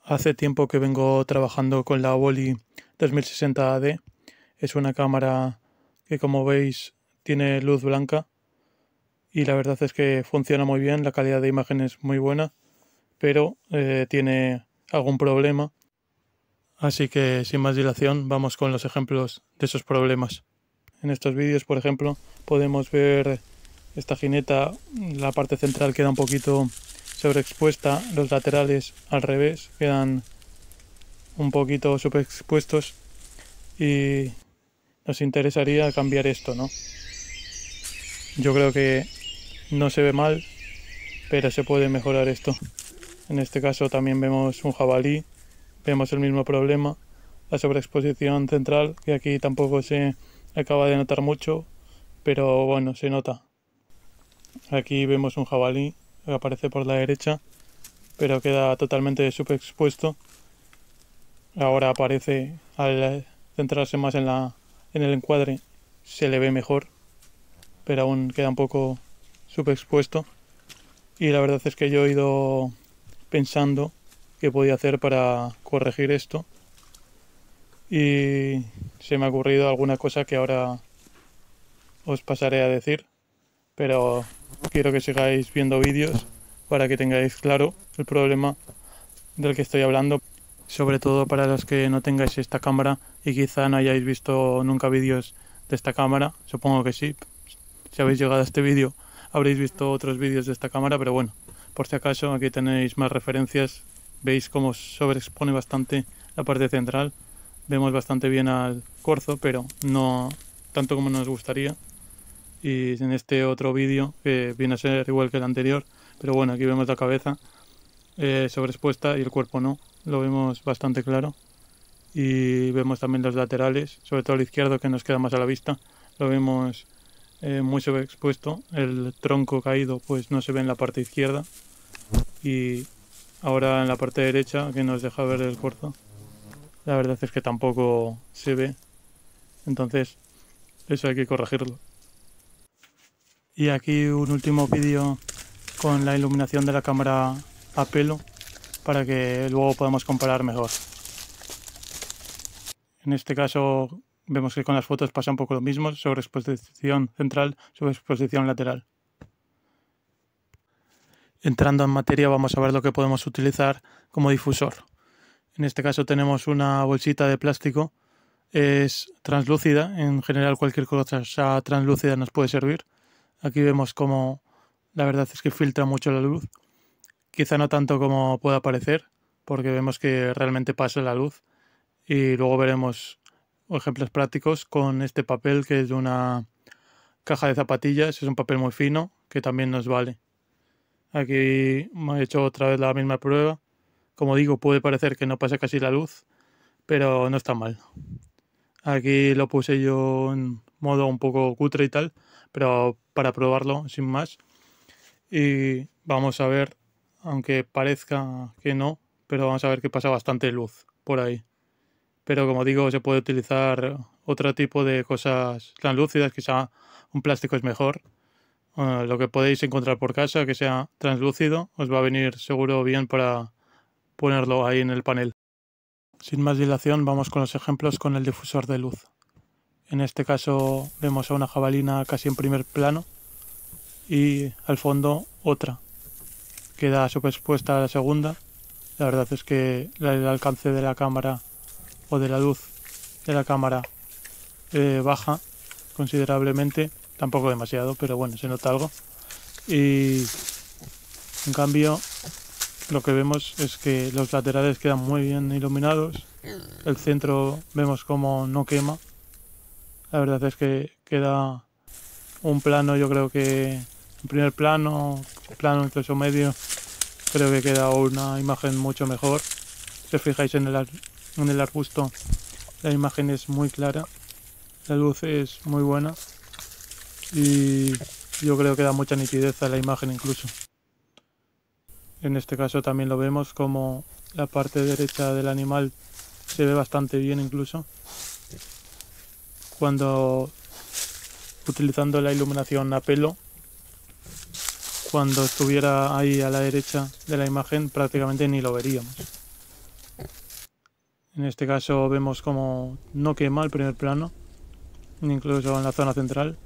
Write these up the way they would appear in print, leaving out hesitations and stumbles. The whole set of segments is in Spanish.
Hace tiempo que vengo trabajando con la Wally 2060D. Es una cámara que, como veis, tiene luz blanca y la verdad es que funciona muy bien, la calidad de imagen es muy buena, pero tiene algún problema. Así que sin más dilación vamos con los ejemplos de esos problemas. En estos vídeos, por ejemplo, podemos ver esta jineta, la parte central queda un poquito sobreexpuesta, los laterales al revés quedan un poquito subexpuestos y nos interesaría cambiar esto, ¿no? Yo creo que no se ve mal, pero se puede mejorar esto. En este caso también vemos un jabalí, vemos el mismo problema, la sobreexposición central, que aquí tampoco se acaba de notar mucho, pero bueno, se nota. Aquí vemos un jabalí que aparece por la derecha, pero queda totalmente subexpuesto. Ahora aparece, al centrarse más en el encuadre, se le ve mejor, pero aún queda un poco subexpuesto. Y la verdad es que yo he ido pensando qué podía hacer para corregir esto, y se me ha ocurrido alguna cosa que ahora os pasaré a decir, pero quiero que sigáis viendo vídeos para que tengáis claro el problema del que estoy hablando, sobre todo para los que no tengáis esta cámara y quizá no hayáis visto nunca vídeos de esta cámara. Supongo que sí, si habéis llegado a este vídeo habréis visto otros vídeos de esta cámara, pero bueno, por si acaso aquí tenéis más referencias. Veis cómo sobreexpone bastante la parte central, vemos bastante bien al corzo, pero no tanto como nos gustaría. Y en este otro vídeo, que viene a ser igual que el anterior, pero bueno, aquí vemos la cabeza sobreexpuesta y el cuerpo no, lo vemos bastante claro. Y vemos también los laterales, sobre todo el izquierdo, que nos queda más a la vista, lo vemos muy sobreexpuesto. El tronco caído pues no se ve en la parte izquierda, y ahora en la parte derecha, que nos deja ver el corzo, la verdad es que tampoco se ve. Entonces eso hay que corregirlo. Y aquí un último vídeo con la iluminación de la cámara a pelo para que luego podamos comparar mejor. En este caso vemos que con las fotos pasa un poco lo mismo, sobreexposición central, sobreexposición lateral. Entrando en materia, vamos a ver lo que podemos utilizar como difusor. En este caso tenemos una bolsita de plástico, es translúcida, en general cualquier cosa translúcida nos puede servir. Aquí vemos como la verdad es que filtra mucho la luz, quizá no tanto como pueda parecer, porque vemos que realmente pasa la luz. Y luego veremos ejemplos prácticos con este papel, que es de una caja de zapatillas, es un papel muy fino que también nos vale. Aquí he hecho otra vez la misma prueba. Como digo, puede parecer que no pasa casi la luz, pero no está mal. Aquí lo puse yo en modo un poco cutre y tal, pero para probarlo sin más. Y vamos a ver, aunque parezca que no, pero vamos a ver que pasa bastante luz por ahí. Pero como digo, se puede utilizar otro tipo de cosas translúcidas, quizá un plástico es mejor. Lo que podéis encontrar por casa que sea translúcido os va a venir seguro bien para ponerlo ahí en el panel. Sin más dilación, vamos con los ejemplos con el difusor de luz. En este caso vemos a una jabalina casi en primer plano y al fondo otra. Queda superexpuesta a la segunda. La verdad es que el alcance de la cámara o de la luz de la cámara baja considerablemente, tampoco demasiado, pero bueno, se nota algo. Y en cambio lo que vemos es que los laterales quedan muy bien iluminados, el centro vemos como no quema. La verdad es que queda un plano, yo creo que en primer plano incluso medio, creo que queda una imagen mucho mejor. Si os fijáis en el arbusto, la imagen es muy clara, la luz es muy buena y yo creo que da mucha nitidez a la imagen incluso. En este caso también lo vemos como la parte derecha del animal se ve bastante bien incluso. Cuando utilizando la iluminación a pelo, cuando estuviera ahí a la derecha de la imagen prácticamente ni lo veríamos. En este caso vemos como no quema el primer plano, incluso en la zona central,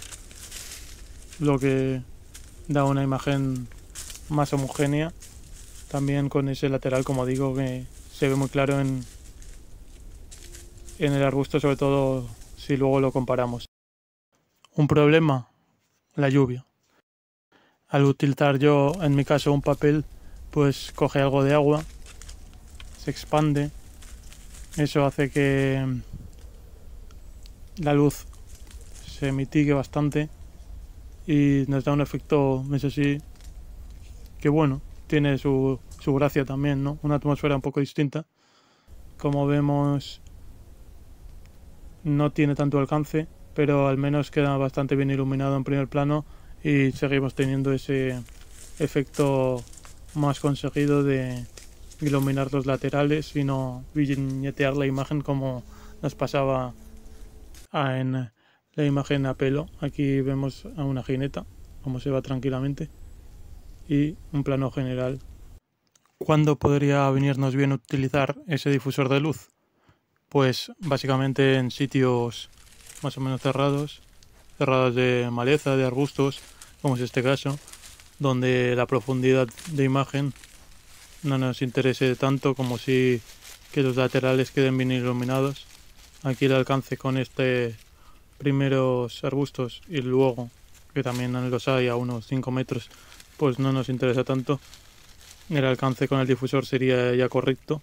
lo que da una imagen más homogénea. También con ese lateral, como digo, que se ve muy claro en el arbusto, sobre todo si luego lo comparamos. Un problema, la lluvia. Al utilizar yo, en mi caso, un papel, pues coge algo de agua, se expande. Eso hace que la luz se mitigue bastante y nos da un efecto, eso sí, que bueno, tiene su gracia también, ¿no? Una atmósfera un poco distinta. Como vemos, no tiene tanto alcance, pero al menos queda bastante bien iluminado en primer plano y seguimos teniendo ese efecto más conseguido de iluminar los laterales y no viñetear la imagen como nos pasaba en la imagen a pelo. Aquí vemos a una jineta, como se va tranquilamente, y un plano general. ¿Cuándo podría venirnos bien utilizar ese difusor de luz? Pues básicamente en sitios más o menos cerrados de maleza, de arbustos, como es este caso, donde la profundidad de imagen no nos interese tanto como si que los laterales queden bien iluminados. Aquí el alcance con este primeros arbustos y luego, que también los hay a unos 5 metros, pues no nos interesa tanto. El alcance con el difusor sería ya correcto.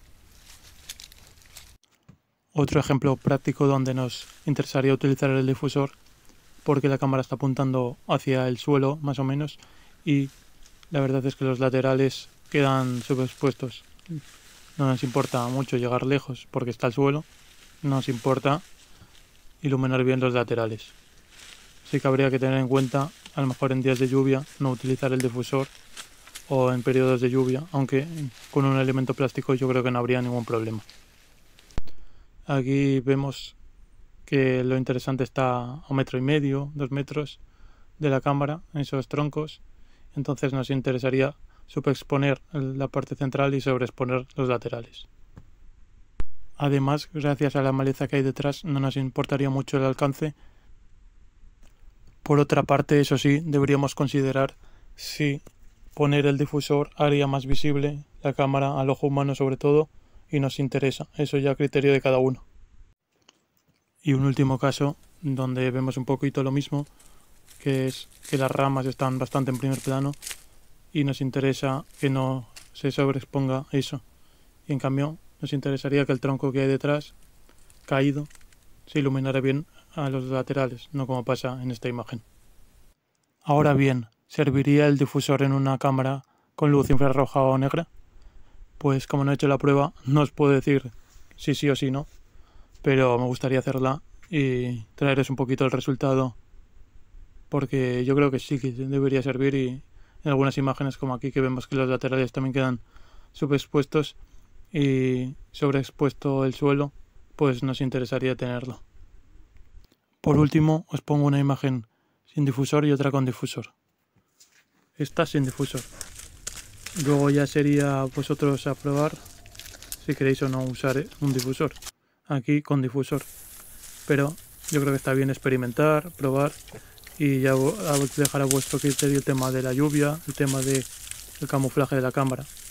Otro ejemplo práctico donde nos interesaría utilizar el difusor, porque la cámara está apuntando hacia el suelo más o menos y la verdad es que los laterales quedan subexpuestos. No nos importa mucho llegar lejos porque está el suelo, nos importa iluminar bien los laterales. Sí que habría que tener en cuenta, a lo mejor en días de lluvia, no utilizar el difusor o en periodos de lluvia, aunque con un elemento plástico yo creo que no habría ningún problema. Aquí vemos que lo interesante está a 1,5 metros, 2 metros de la cámara, en esos troncos. Entonces nos interesaría subexponer la parte central y sobreexponer los laterales. Además, gracias a la maleza que hay detrás, no nos importaría mucho el alcance. Por otra parte, eso sí, deberíamos considerar si poner el difusor haría más visible la cámara al ojo humano sobre todo, y nos interesa. Eso ya a criterio de cada uno. Y un último caso donde vemos un poquito lo mismo, que es que las ramas están bastante en primer plano y nos interesa que no se sobreexponga eso. Y en cambio nos interesaría que el tronco que hay detrás, caído, se iluminara bien a los laterales, no como pasa en esta imagen. Ahora bien, ¿serviría el difusor en una cámara con luz infrarroja o negra? Pues como no he hecho la prueba, no os puedo decir si sí o si no, pero me gustaría hacerla y traeros un poquito el resultado, porque yo creo que sí que debería servir, y en algunas imágenes como aquí que vemos que los laterales también quedan subexpuestos y sobreexpuesto el suelo, pues nos interesaría tenerlo. Por último, os pongo una imagen sin difusor y otra con difusor. Esta sin difusor. Luego ya sería vosotros a probar si queréis o no usar un difusor. Aquí con difusor. Pero yo creo que está bien experimentar, probar, y ya dejar a vuestro criterio el tema de la lluvia, el tema del camuflaje de la cámara.